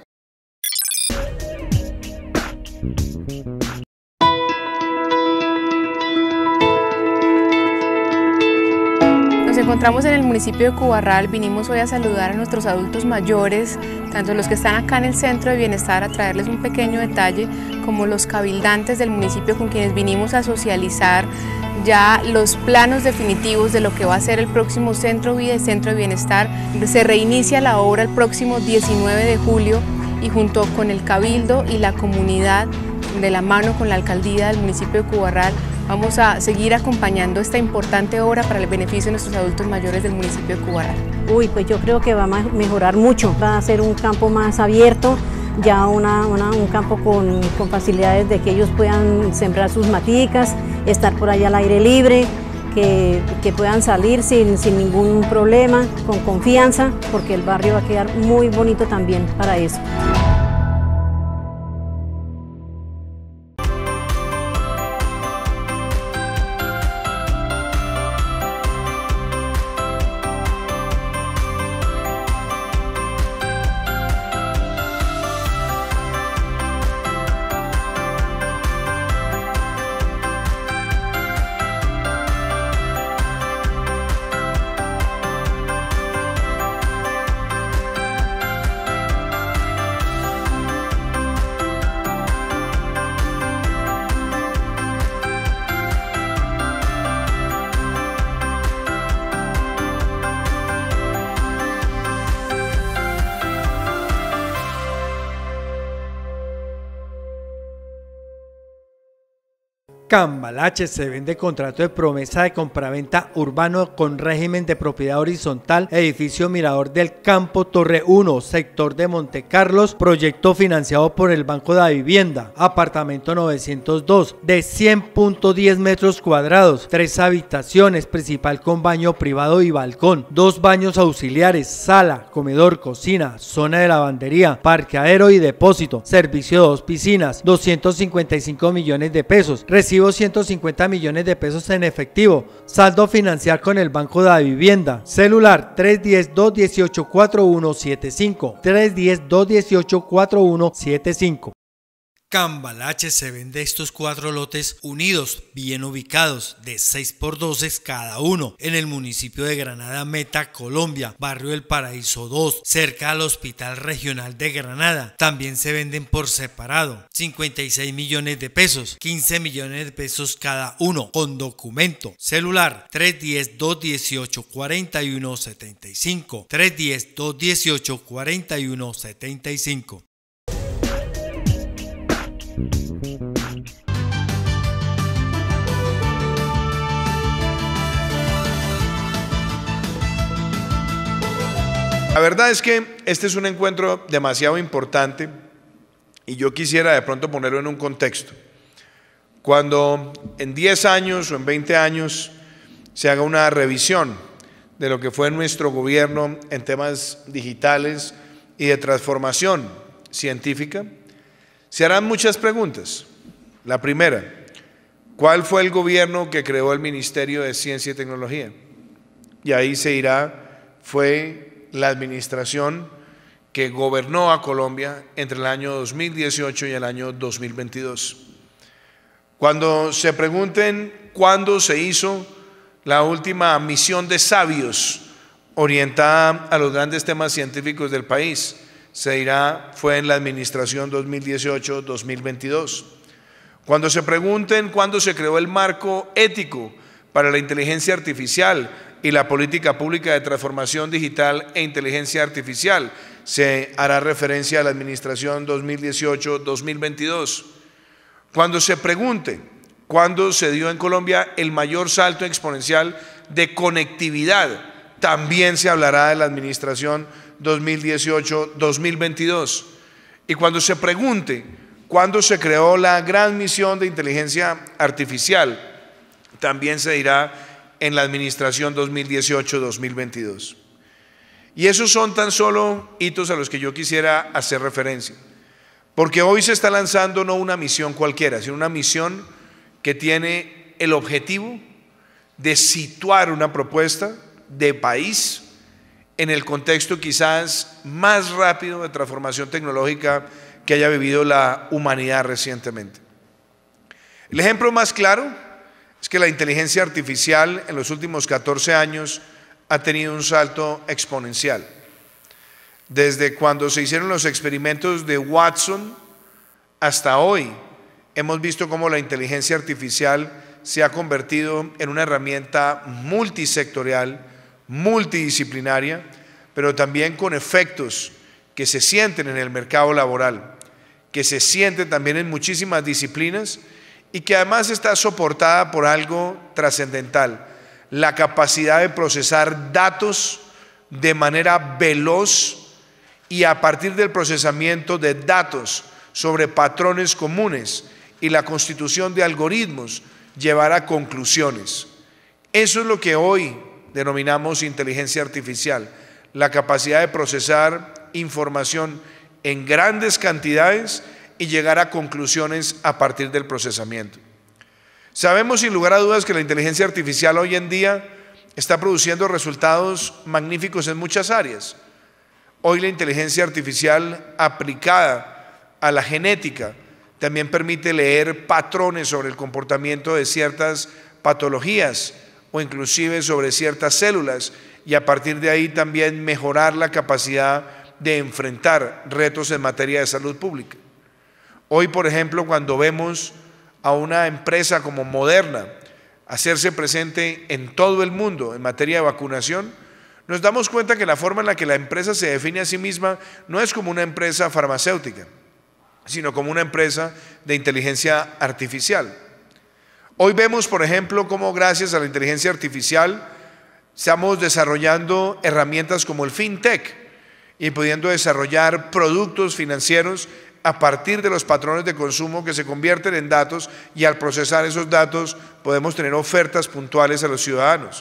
H: Nos encontramos en el municipio de Cubarral. Vinimos hoy a saludar a nuestros adultos mayores, tanto los que están acá en el Centro de Bienestar, a traerles un pequeño detalle, como los cabildantes del municipio con quienes vinimos a socializar ya los planos definitivos de lo que va a ser el próximo Centro Vida y Centro de Bienestar. Se reinicia la obra el próximo diecinueve de julio y junto con el Cabildo y la comunidad, de la mano con la alcaldía del municipio de Cubarral, vamos a seguir acompañando esta importante obra para el beneficio de nuestros adultos mayores del municipio de Cubarral.
I: Uy, pues yo creo que va a mejorar mucho, va a ser un campo más abierto, ya una, una, un campo con, con facilidades de que ellos puedan sembrar sus maticas, estar por allá al aire libre, que, que puedan salir sin, sin ningún problema, con confianza, porque el barrio va a quedar muy bonito también para eso.
K: Cambalache se vende contrato de promesa de compraventa urbano con régimen de propiedad horizontal, edificio Mirador del Campo Torre uno, sector de Montecarlos, proyecto financiado por el Banco de la Vivienda, apartamento novecientos dos, de cien punto diez metros cuadrados, tres habitaciones, principal con baño privado y balcón, dos baños auxiliares, sala, comedor, cocina, zona de lavandería, parqueadero y depósito, servicio de dos piscinas, doscientos cincuenta y cinco millones de pesos, recibo ciento cincuenta millones de pesos en efectivo, saldo financiar con el Banco de la Vivienda, celular tres uno cero, dos uno ocho, cuatro uno siete cinco, tres uno cero, dos uno ocho, cuatro uno siete cinco. Cambalache se vende estos cuatro lotes unidos, bien ubicados, de seis por doce cada uno, en el municipio de Granada Meta, Colombia, barrio El Paraíso dos, cerca al Hospital Regional de Granada. También se venden por separado, cincuenta y seis millones de pesos, quince millones de pesos cada uno, con documento, celular tres uno cero, dos uno ocho, cuatro uno siete cinco, tres uno cero, dos uno ocho, cuatro uno siete cinco.
R: La verdad es que este es un encuentro demasiado importante y yo quisiera de pronto ponerlo en un contexto. Cuando en diez años o en veinte años se haga una revisión de lo que fue nuestro gobierno en temas digitales y de transformación científica, se harán muchas preguntas. La primera, ¿cuál fue el gobierno que creó el Ministerio de Ciencia y Tecnología? Y ahí se irá, fue la administración que gobernó a Colombia entre el año dos mil dieciocho y el año dos mil veintidós. Cuando se pregunten cuándo se hizo la última misión de sabios orientada a los grandes temas científicos del país, se dirá fue en la administración dos mil dieciocho dos mil veintidós. Cuando se pregunten cuándo se creó el marco ético para la inteligencia artificial y la política pública de transformación digital e inteligencia artificial, se hará referencia a la administración dos mil dieciocho dos mil veintidós. Cuando se pregunte cuándo se dio en Colombia el mayor salto exponencial de conectividad, también se hablará de la administración dos mil dieciocho dos mil veintidós. Y cuando se pregunte cuándo se creó la gran misión de inteligencia artificial, también se dirá en la administración dos mil dieciocho dos mil veintidós. Y esos son tan solo hitos a los que yo quisiera hacer referencia, porque hoy se está lanzando no una misión cualquiera, sino una misión que tiene el objetivo de situar una propuesta de país en el contexto quizás más rápido de transformación tecnológica que haya vivido la humanidad recientemente. El ejemplo más claro es que la inteligencia artificial en los últimos catorce años ha tenido un salto exponencial. Desde cuando se hicieron los experimentos de Watson hasta hoy, hemos visto cómo la inteligencia artificial se ha convertido en una herramienta multisectorial, multidisciplinaria, pero también con efectos que se sienten en el mercado laboral, que se sienten también en muchísimas disciplinas y que además está soportada por algo trascendental: la capacidad de procesar datos de manera veloz y a partir del procesamiento de datos sobre patrones comunes y la constitución de algoritmos llevar a conclusiones. Eso es lo que hoy denominamos inteligencia artificial, la capacidad de procesar información en grandes cantidades y llegar a conclusiones a partir del procesamiento. Sabemos sin lugar a dudas que la inteligencia artificial hoy en día está produciendo resultados magníficos en muchas áreas. Hoy la inteligencia artificial aplicada a la genética también permite leer patrones sobre el comportamiento de ciertas patologías o inclusive sobre ciertas células y a partir de ahí también mejorar la capacidad de enfrentar retos en materia de salud pública. Hoy, por ejemplo, cuando vemos a una empresa como Moderna hacerse presente en todo el mundo en materia de vacunación, nos damos cuenta que la forma en la que la empresa se define a sí misma no es como una empresa farmacéutica, sino como una empresa de inteligencia artificial. Hoy vemos, por ejemplo, cómo gracias a la inteligencia artificial estamos desarrollando herramientas como el FinTech y pudiendo desarrollar productos financieros a partir de los patrones de consumo que se convierten en datos, y al procesar esos datos podemos tener ofertas puntuales a los ciudadanos.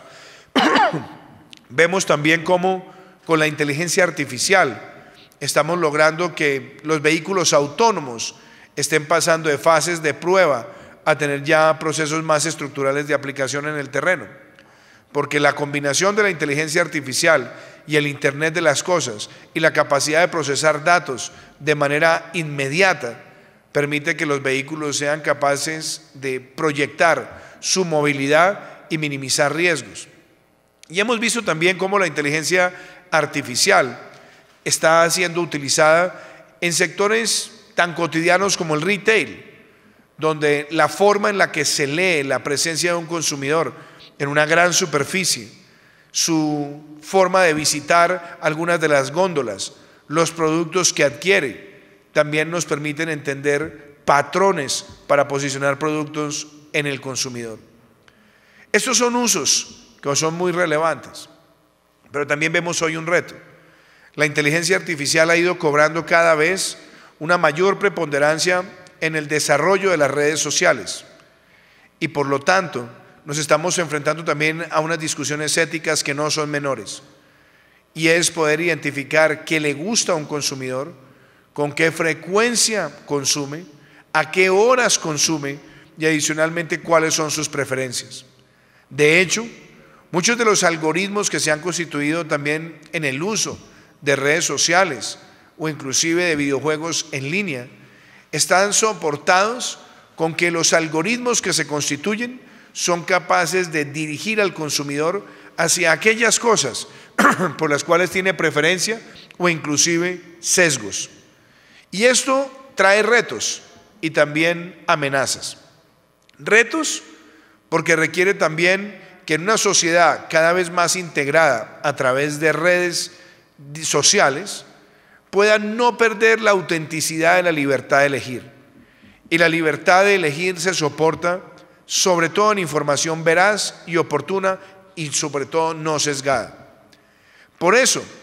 R: Vemos también cómo con la inteligencia artificial estamos logrando que los vehículos autónomos estén pasando de fases de prueba a tener ya procesos más estructurales de aplicación en el terreno, porque la combinación de la inteligencia artificial y el Internet de las cosas y la capacidad de procesar datos de manera inmediata permite que los vehículos sean capaces de proyectar su movilidad y minimizar riesgos. Y hemos visto también cómo la inteligencia artificial está siendo utilizada en sectores tan cotidianos como el retail, donde la forma en la que se lee la presencia de un consumidor en una gran superficie, su forma de visitar algunas de las góndolas, los productos que adquiere, también nos permiten entender patrones para posicionar productos en el consumidor. Estos son usos que son muy relevantes, pero también vemos hoy un reto. La inteligencia artificial ha ido cobrando cada vez una mayor preponderancia en el desarrollo de las redes sociales y por lo tanto nos estamos enfrentando también a unas discusiones éticas que no son menores, y es poder identificar qué le gusta a un consumidor, con qué frecuencia consume, a qué horas consume y adicionalmente cuáles son sus preferencias. De hecho, muchos de los algoritmos que se han constituido también en el uso de redes sociales o inclusive de videojuegos en línea están soportados con que los algoritmos que se constituyen son capaces de dirigir al consumidor hacia aquellas cosas por las cuales tiene preferencia o inclusive sesgos. Y esto trae retos y también amenazas. Retos porque requiere también que en una sociedad cada vez más integrada a través de redes sociales pueda no perder la autenticidad de la libertad de elegir. Y la libertad de elegir se soporta sobre todo en información veraz y oportuna y sobre todo no sesgada. Por eso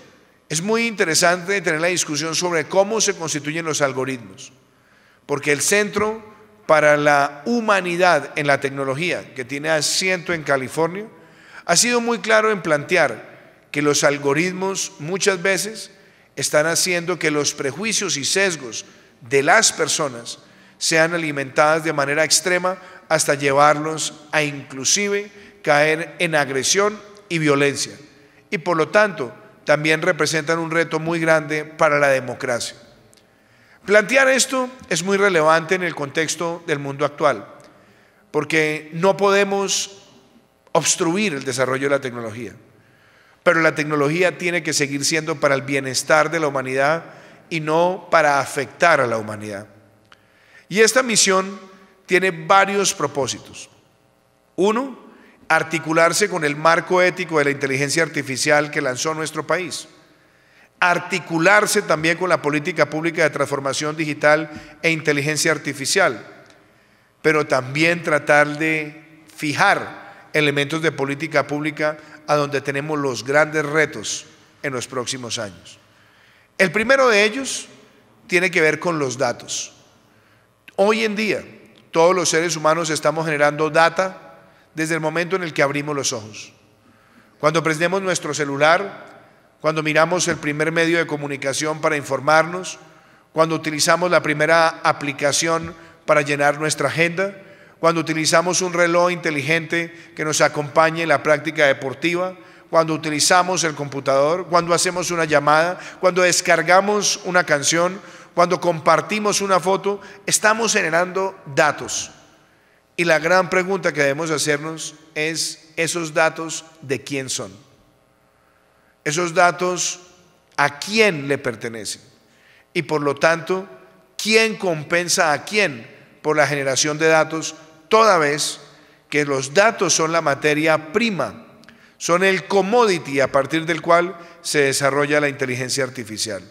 R: Es muy interesante tener la discusión sobre cómo se constituyen los algoritmos, porque el Centro para la Humanidad en la Tecnología, que tiene asiento en California, ha sido muy claro en plantear que los algoritmos muchas veces están haciendo que los prejuicios y sesgos de las personas sean alimentadas de manera extrema hasta llevarlos a inclusive caer en agresión y violencia. Y por lo tanto, también representan un reto muy grande para la democracia. Plantear esto es muy relevante en el contexto del mundo actual, porque no podemos obstruir el desarrollo de la tecnología, pero la tecnología tiene que seguir siendo para el bienestar de la humanidad y no para afectar a la humanidad. Y esta misión tiene varios propósitos. Uno, articularse con el marco ético de la inteligencia artificial que lanzó nuestro país. Articularse también con la política pública de transformación digital e inteligencia artificial, pero también tratar de fijar elementos de política pública a donde tenemos los grandes retos en los próximos años. El primero de ellos tiene que ver con los datos. Hoy en día, todos los seres humanos estamos generando data desde el momento en el que abrimos los ojos. Cuando prendemos nuestro celular, cuando miramos el primer medio de comunicación para informarnos, cuando utilizamos la primera aplicación para llenar nuestra agenda, cuando utilizamos un reloj inteligente que nos acompañe en la práctica deportiva, cuando utilizamos el computador, cuando hacemos una llamada, cuando descargamos una canción, cuando compartimos una foto, estamos generando datos. Y la gran pregunta que debemos hacernos es, ¿esos datos de quién son? Esos datos, ¿a quién le pertenecen? Y por lo tanto, ¿quién compensa a quién por la generación de datos, toda vez que los datos son la materia prima, son el commodity a partir del cual se desarrolla la inteligencia artificial?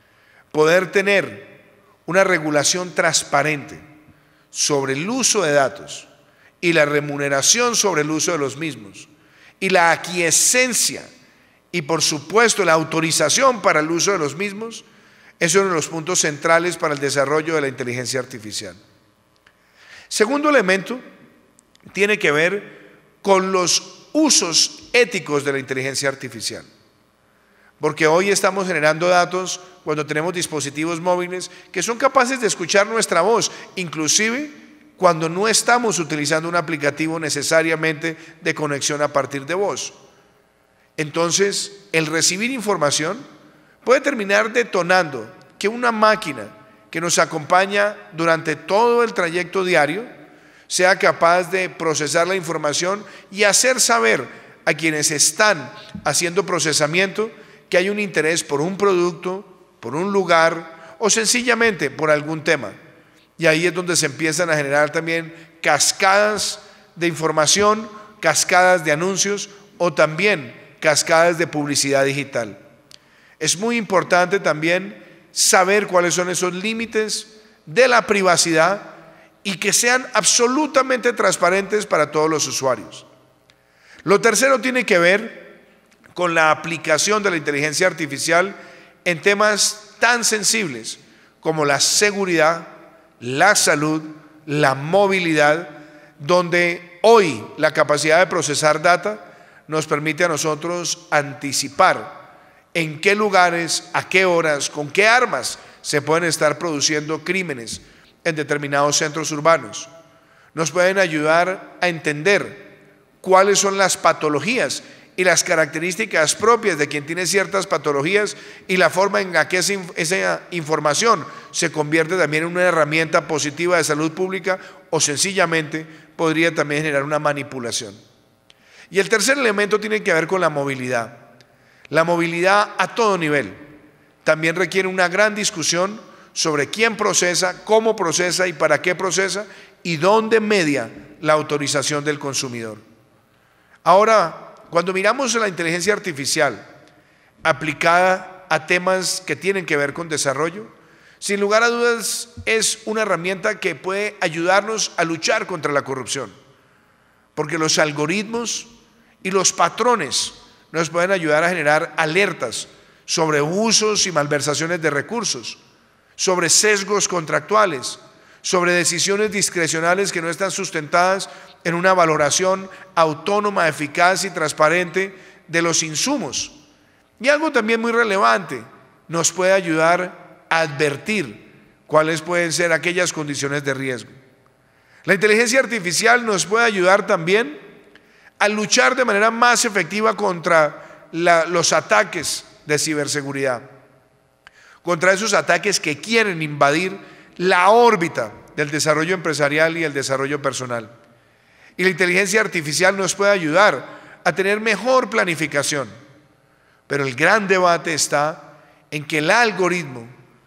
R: Poder tener una regulación transparente sobre el uso de datos y la remuneración sobre el uso de los mismos y la aquiescencia y por supuesto la autorización para el uso de los mismos es uno de los puntos centrales para el desarrollo de la inteligencia artificial. Segundo elemento tiene que ver con los usos éticos de la inteligencia artificial, porque hoy estamos generando datos cuando tenemos dispositivos móviles que son capaces de escuchar nuestra voz, inclusive cuando no estamos utilizando un aplicativo necesariamente de conexión a partir de voz. Entonces, el recibir información puede terminar detonando que una máquina que nos acompaña durante todo el trayecto diario sea capaz de procesar la información y hacer saber a quienes están haciendo procesamiento que hay un interés por un producto, por un lugar o sencillamente por algún tema. Y ahí es donde se empiezan a generar también cascadas de información, cascadas de anuncios o también cascadas de publicidad digital. Es muy importante también saber cuáles son esos límites de la privacidad y que sean absolutamente transparentes para todos los usuarios. Lo tercero tiene que ver con la aplicación de la inteligencia artificial en temas tan sensibles como la seguridad, la salud, la movilidad, donde hoy la capacidad de procesar data nos permite a nosotros anticipar en qué lugares, a qué horas, con qué armas se pueden estar produciendo crímenes en determinados centros urbanos. Nos pueden ayudar a entender cuáles son las patologías y las características propias de quien tiene ciertas patologías y la forma en la que esa, esa información se convierte también en una herramienta positiva de salud pública o sencillamente podría también generar una manipulación. Y el tercer elemento tiene que ver con la movilidad. La movilidad a todo nivel también requiere una gran discusión sobre quién procesa, cómo procesa y para qué procesa y dónde media la autorización del consumidor. Ahora, cuando miramos la inteligencia artificial aplicada a temas que tienen que ver con desarrollo, sin lugar a dudas es una herramienta que puede ayudarnos a luchar contra la corrupción, porque los algoritmos y los patrones nos pueden ayudar a generar alertas sobre usos y malversaciones de recursos, sobre sesgos contractuales, sobre decisiones discrecionales que no están sustentadas en una valoración autónoma, eficaz y transparente de los insumos. Y algo también muy relevante, nos puede ayudar a advertir cuáles pueden ser aquellas condiciones de riesgo. La inteligencia artificial nos puede ayudar también a luchar de manera más efectiva contra la, los ataques de ciberseguridad, contra esos ataques que quieren invadir la órbita del desarrollo empresarial y el desarrollo personal. Y la inteligencia artificial nos puede ayudar a tener mejor planificación. Pero el gran debate está en que el algoritmo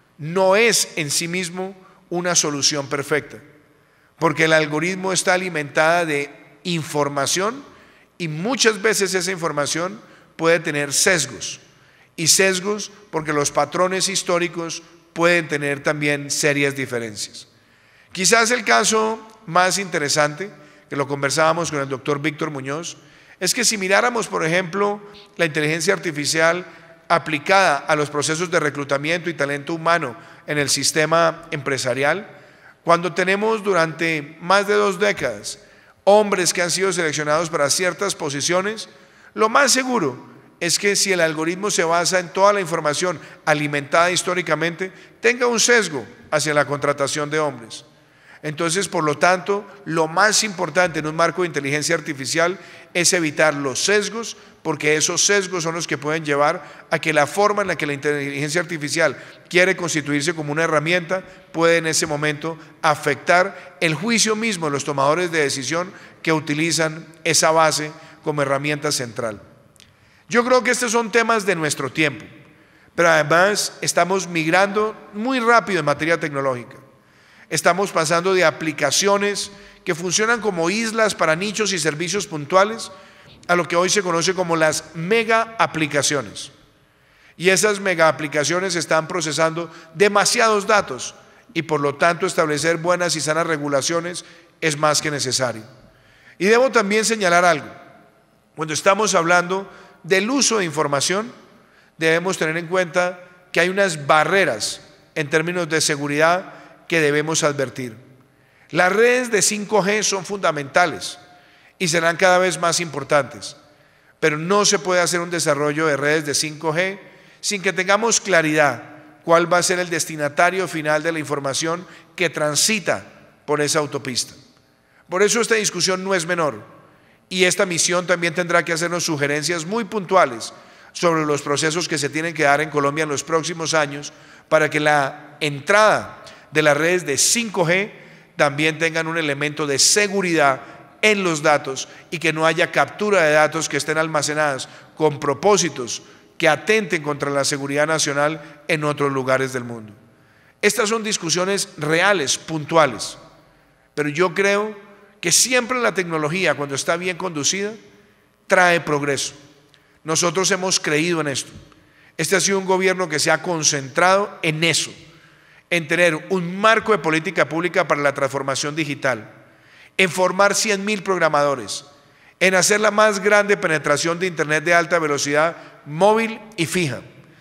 R: no es en sí mismo una solución perfecta, porque el algoritmo está alimentada de información y muchas veces esa información puede tener sesgos, y sesgos porque los patrones históricos pueden tener también serias diferencias. Quizás el caso más interesante, que lo conversábamos con el doctor Víctor Muñoz, es que si miráramos, por ejemplo, la inteligencia artificial aplicada a los procesos de reclutamiento y talento humano en el sistema empresarial, cuando tenemos durante más de dos décadas hombres que han sido seleccionados para ciertas posiciones, lo más seguro es que si el algoritmo se basa en toda la información alimentada históricamente, tenga un sesgo hacia la contratación de hombres. Entonces, por lo tanto, lo más importante en un marco de inteligencia artificial es evitar los sesgos, porque esos sesgos son los que pueden llevar a que la forma en la que la inteligencia artificial quiere constituirse como una herramienta puede en ese momento afectar el juicio mismo de los tomadores de decisión que utilizan esa base como herramienta central. Yo creo que estos son temas de nuestro tiempo, pero además estamos migrando muy rápido en materia tecnológica. Estamos pasando de aplicaciones que funcionan como islas para nichos y servicios puntuales a lo que hoy se conoce como las mega aplicaciones. Y esas mega aplicaciones están procesando demasiados datos y por lo tanto establecer buenas y sanas regulaciones es más que necesario. Y debo también señalar algo. Cuando estamos hablando del uso de información, debemos tener en cuenta que hay unas barreras en términos de seguridad que debemos advertir. Las redes de cinco G son fundamentales y serán cada vez más importantes, pero no se puede hacer un desarrollo de redes de cinco G sin que tengamos claridad cuál va a ser el destinatario final de la información que transita por esa autopista. Por eso esta discusión no es menor y esta misión también tendrá que hacernos sugerencias muy puntuales sobre los procesos que se tienen que dar en Colombia en los próximos años para que la entrada de las redes de cinco G también tengan un elemento de seguridad en los datos y que no haya captura de datos que estén almacenadas con propósitos que atenten contra la seguridad nacional en otros lugares del mundo. Estas son discusiones reales, puntuales, pero yo creo que siempre la tecnología, cuando está bien conducida, trae progreso. Nosotros hemos creído en esto. Este ha sido un gobierno que se ha concentrado en eso, en tener un marco de política pública para la transformación digital, en formar cien mil programadores, en hacer la más grande penetración de Internet de alta velocidad móvil y fija,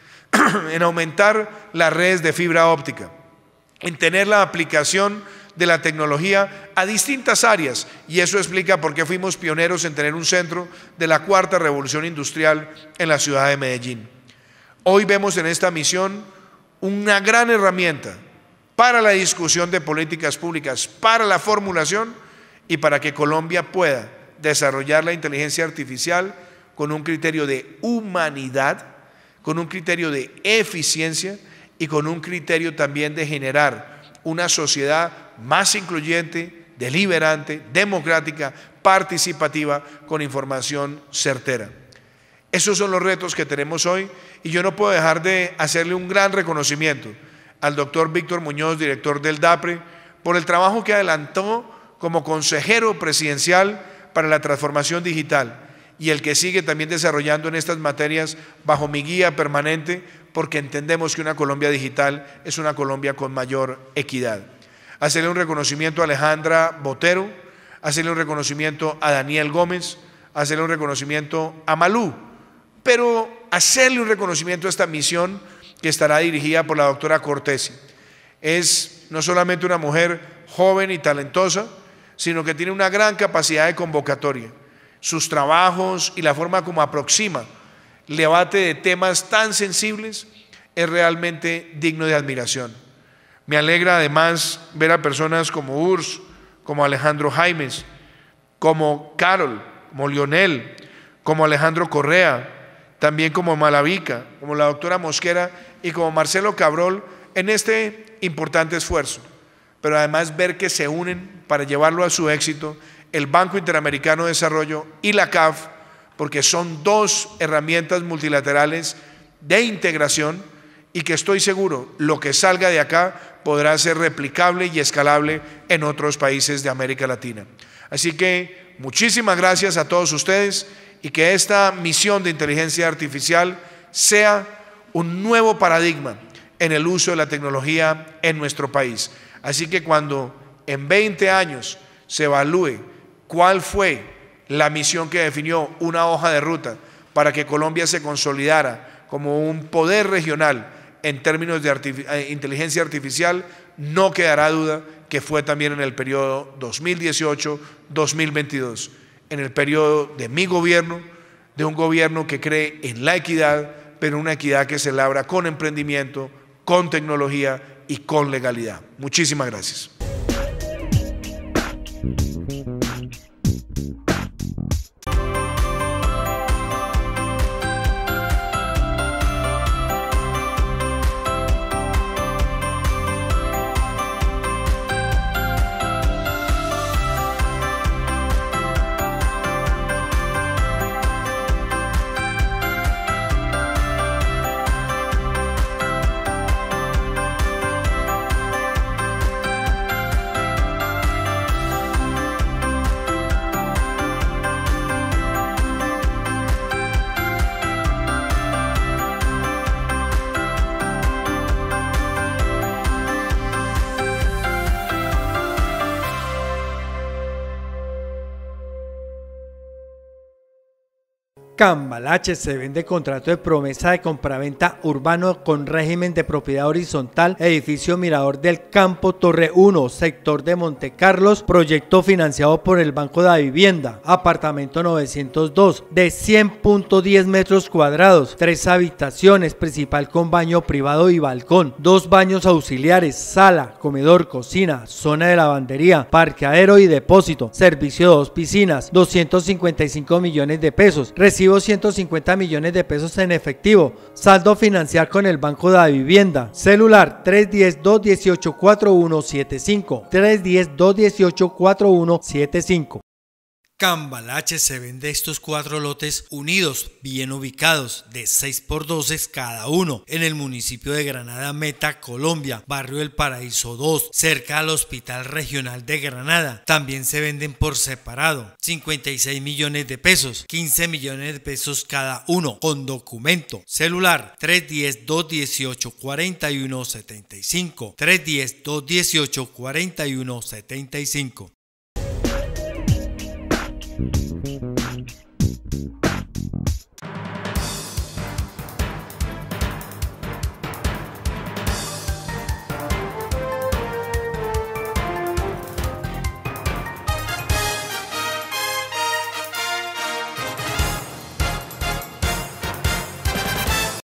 R: en aumentar las redes de fibra óptica, en tener la aplicación de la tecnología a distintas áreas, y eso explica por qué fuimos pioneros en tener un centro de la cuarta revolución industrial en la ciudad de Medellín. Hoy vemos en esta misión una gran herramienta para la discusión de políticas públicas, para la formulación y para que Colombia pueda desarrollar la inteligencia artificial con un criterio de humanidad, con un criterio de eficiencia y con un criterio también de generar una sociedad más incluyente, deliberante, democrática, participativa, con información certera. Esos son los retos que tenemos hoy y yo no puedo dejar de hacerle un gran reconocimiento al doctor Víctor Muñoz, director del DAPRE, por el trabajo que adelantó como consejero presidencial para la transformación digital y el que sigue también desarrollando en estas materias bajo mi guía permanente, porque entendemos que una Colombia digital es una Colombia con mayor equidad. Hacerle un reconocimiento a Alejandra Botero, hacerle un reconocimiento a Daniel Gómez, hacerle un reconocimiento a Malú, pero hacerle un reconocimiento a esta misión que estará dirigida por la doctora Cortesi. Es no solamente una mujer joven y talentosa, sino que tiene una gran capacidad de convocatoria. Sus trabajos y la forma como aproxima el debate de temas tan sensibles es realmente digno de admiración. Me alegra además ver a personas como Urs, como Alejandro Jaimes, como Carol, como Lionel, como Alejandro Correa, también como Malavica, como la doctora Mosquera y como Marcelo Cabrol en este importante esfuerzo. Pero además ver que se unen para llevarlo a su éxito el Banco Interamericano de Desarrollo y la C A F, porque son dos herramientas multilaterales de integración y que estoy seguro lo que salga de acá podrá ser replicable y escalable en otros países de América Latina. Así que muchísimas gracias a todos ustedes y que esta misión de inteligencia artificial sea un nuevo paradigma en el uso de la tecnología en nuestro país. Así que cuando en veinte años se evalúe cuál fue la misión que definió una hoja de ruta para que Colombia se consolidara como un poder regional en términos de artific- inteligencia artificial, no quedará duda que fue también en el periodo dos mil dieciocho dos mil veintidós, en el periodo de mi gobierno, de un gobierno que cree en la equidad, pero una equidad que se labra con emprendimiento, con tecnología y con legalidad. Muchísimas gracias.
K: Cambalache se vende contrato de promesa de compraventa urbano con régimen de propiedad horizontal, edificio Mirador del Campo Torre uno, sector de Montecarlos, proyecto financiado por el Banco de la Vivienda, apartamento novecientos dos, de cien punto diez metros cuadrados, tres habitaciones, principal con baño privado y balcón, dos baños auxiliares, sala, comedor, cocina, zona de lavandería, parqueadero y depósito, servicio de dos piscinas, doscientos cincuenta y cinco millones de pesos, recibo ciento cincuenta millones de pesos en efectivo, saldo financiar con el Banco de la Vivienda, celular tres uno cero, dos uno ocho, cuatro uno siete cinco, tres uno cero, dos uno ocho, cuatro uno siete cinco. Cambalache se vende estos cuatro lotes unidos, bien ubicados, de seis por doce cada uno, en el municipio de Granada Meta, Colombia, barrio El Paraíso dos, cerca al Hospital Regional de Granada. También se venden por separado, cincuenta y seis millones de pesos, quince millones de pesos cada uno, con documento, celular tres uno cero, dos uno ocho, cuatro uno siete cinco, tres uno cero, dos uno ocho, cuatro uno siete cinco.